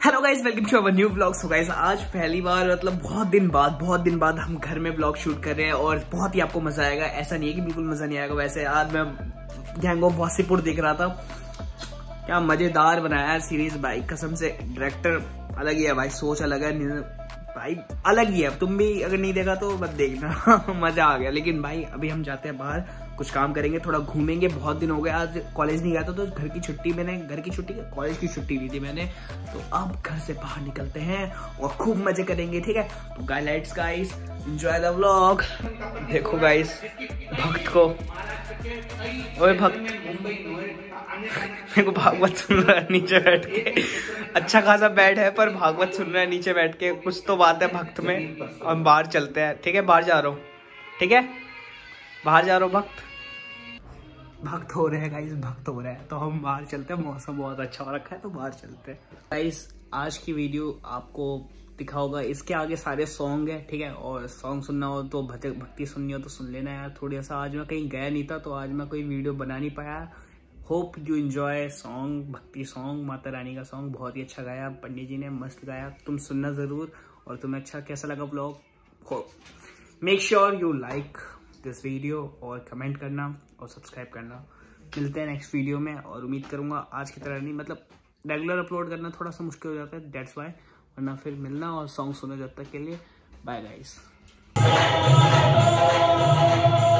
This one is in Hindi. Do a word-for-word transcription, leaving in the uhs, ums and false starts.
Hello guys, welcome to our new vlog. So guys, आज पहली बार मतलब बहुत दिन बाद बहुत दिन बाद हम घर में व्लॉग शूट कर रहे हैं और बहुत ही आपको मजा आएगा। ऐसा नहीं है कि बिल्कुल मजा नहीं आएगा। वैसे आज मैं गैंग ऑफ वासीपुर देख रहा था, क्या मजेदार बनाया है सीरीज भाई, कसम से। डायरेक्टर अलग ही है भाई, सोच अलग है भाई, अलग ही है। तुम भी अगर नहीं देखा तो मत देखना मजा आ गया। लेकिन भाई अभी हम जाते हैं बाहर, कुछ काम करेंगे, थोड़ा घूमेंगे। बहुत दिन हो गए, आज कॉलेज नहीं गया था तो घर की छुट्टी, मैंने घर की छुट्टी कॉलेज की छुट्टी ली थी मैंने, तो अब घर से बाहर निकलते हैं और खूब मजे करेंगे, ठीक है। तो guys, let's guys enjoy the vlog. देखो गाइस, भक्त को, ओए भक्त, मेरे को भागवत सुन रहा है नीचे बैठ के। अच्छा खासा बेड है पर भागवत सुन रहा है नीचे बैठ के। कुछ तो बात है भक्त में। हम बाहर चलते हैं, ठीक है। बाहर जा रहा हूँ, ठीक है, बाहर जा रहा हूँ। भक्त भक्त हो रहे हैं गाइस, भक्त हो रहे हैं, तो हम बाहर चलते हैं। मौसम बहुत अच्छा हो रखा है तो बाहर चलते हैं गाइस। आज की वीडियो आपको दिखा होगा, इसके आगे सारे सॉन्ग है, ठीक है। और सॉन्ग सुनना हो तो भक्ति सुननी हो तो सुन लेना यार। थोड़ा सा आज मैं कहीं गया नहीं था तो आज मैं कोई वीडियो बना नहीं पाया। होप यू एंजॉय सॉन्ग, भक्ति सॉन्ग, माता रानी का सॉन्ग बहुत ही अच्छा गाया पंडित जी ने, मस्त गाया। तुम सुनना जरूर। और तुम्हें अच्छा कैसा लगा vlog, make sure you like this video और कमेंट करना और सब्सक्राइब करना। मिलते हैं नेक्स्ट वीडियो में। और उम्मीद करूंगा आज की तरह नहीं, मतलब रेगुलर अपलोड करना थोड़ा सा मुश्किल हो जाता है, दैट्स वाई। वरना फिर मिलना और सॉन्ग सुना जब तक के लिए। Bye guys.